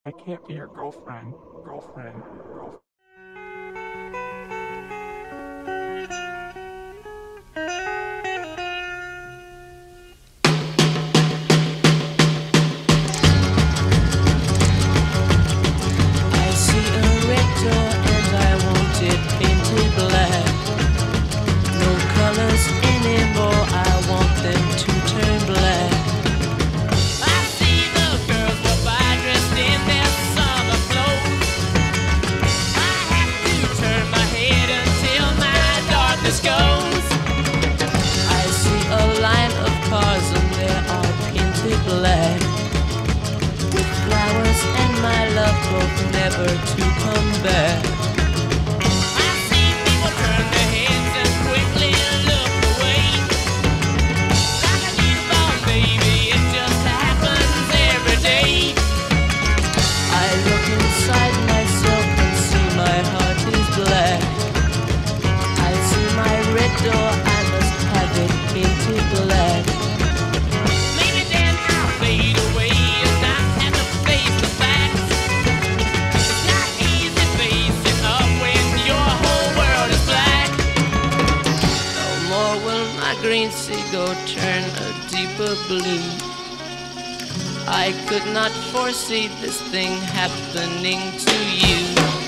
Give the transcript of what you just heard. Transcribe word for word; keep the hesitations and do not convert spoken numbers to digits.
I can't be your girlfriend. Girlfriend. Girlfriend. I see a red door and I want it painted black. No colors anymore, I want them to turn black. I see the girls go by dressed in their summer clothes. I have to turn my head until my darkness goes. I see a line of cars and they are painted black, with flowers and my love hope never to come back. I see people turn their heads and quickly look away. Like a newborn baby, it just happens every day. I look inside myself and see my heart is black. I see my red door, I must have it painted black. Maybe then I'll fade away and not have to face the facts. It's not easy facing up when your whole world is black. No more will my green seagull turn a deeper blue. I could not foresee this thing happening to you.